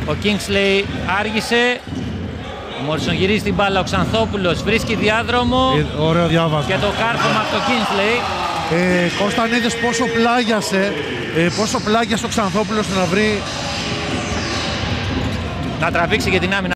Ο Kingsley άργησε. Ο Μόρισον γυρίζει την μπάλα, ο Ξανθόπουλος βρίσκει διάδρομο. Ωραίο διάβασμα. Και το κάρφωμα από το Kingsley. Κώστα, είδες πόσο πλάγιασε ο Ξανθόπουλος να βρει. Να τραβήξει και την άμυνα.